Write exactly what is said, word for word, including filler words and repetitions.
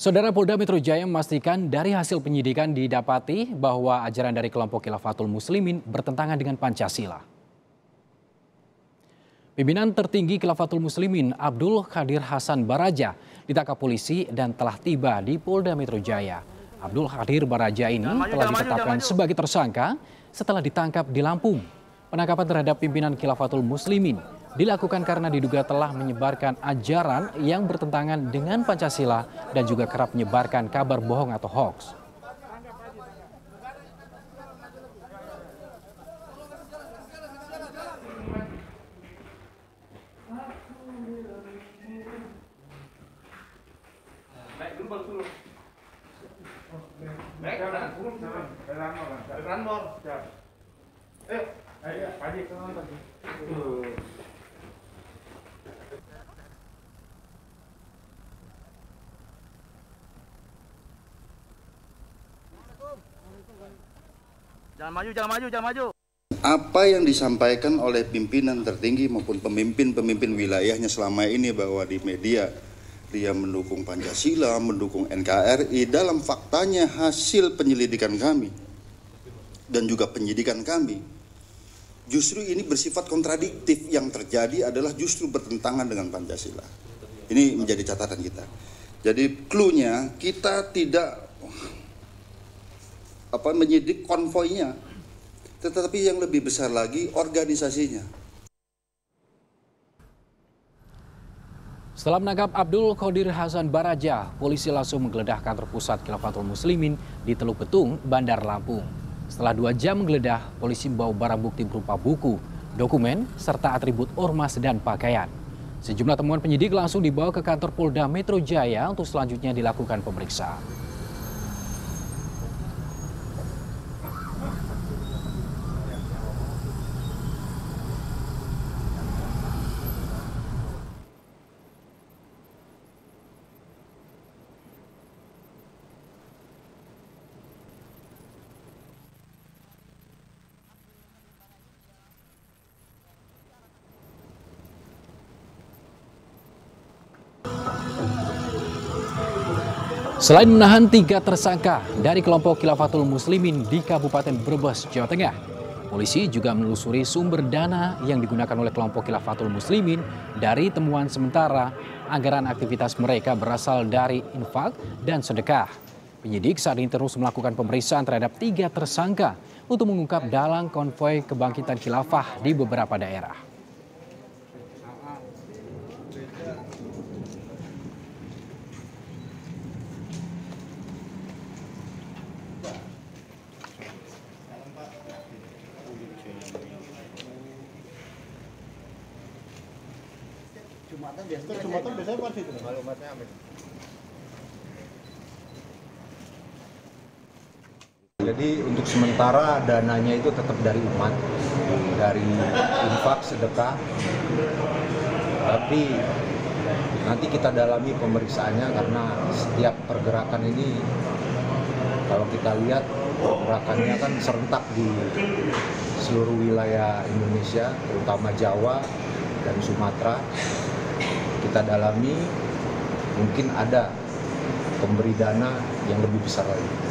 Saudara Polda Metro Jaya memastikan dari hasil penyidikan didapati bahwa ajaran dari kelompok Khilafatul Muslimin bertentangan dengan Pancasila. Pimpinan tertinggi Khilafatul Muslimin Abdul Qadir Hasan Baraja ditangkap polisi dan telah tiba di Polda Metro Jaya. Abdul Qadir Baraja ini telah ditetapkan sebagai tersangka setelah ditangkap di Lampung. Penangkapan terhadap pimpinan Khilafatul Muslimin dilakukan karena diduga telah menyebarkan ajaran yang bertentangan dengan Pancasila dan juga kerap menyebarkan kabar bohong atau hoax. Jangan maju, jangan maju, jangan maju. Apa yang disampaikan oleh pimpinan tertinggi maupun pemimpin-pemimpin wilayahnya selama ini bahwa di media dia mendukung Pancasila, mendukung N K R I, dalam faktanya hasil penyelidikan kami dan juga penyidikan kami, justru ini bersifat kontradiktif. Yang terjadi adalah justru bertentangan dengan Pancasila. Ini menjadi catatan kita. Jadi clue-nya kita tidak apa menyidik konvoinya, tetapi yang lebih besar lagi organisasinya. Setelah menangkap Abdul Qadir Hasan Baraja, polisi langsung menggeledah kantor pusat Khilafatul Muslimin di Teluk Betung, Bandar Lampung. Setelah dua jam menggeledah, polisi membawa barang bukti berupa buku, dokumen, serta atribut ormas dan pakaian. Sejumlah temuan penyidik langsung dibawa ke kantor Polda Metro Jaya untuk selanjutnya dilakukan pemeriksaan. Selain menahan tiga tersangka dari kelompok Khilafatul Muslimin di Kabupaten Brebes, Jawa Tengah, polisi juga menelusuri sumber dana yang digunakan oleh kelompok Khilafatul Muslimin. Dari temuan sementara, anggaran aktivitas mereka berasal dari infak dan sedekah. Penyidik saat ini terus melakukan pemeriksaan terhadap tiga tersangka untuk mengungkap dalang konvoi kebangkitan khilafah di beberapa daerah. Jumatan biasanya, Jumatan biasanya apa sih itu? Maklumatnya apa? Jadi untuk sementara dananya itu tetap dari umat, dari infak, sedekah. Tapi nanti kita dalami pemeriksaannya karena setiap pergerakan ini kalau kita lihat pergerakannya kan serentak di seluruh wilayah Indonesia, terutama Jawa dan Sumatera. Kita dalami, mungkin ada pemberi dana yang lebih besar lagi.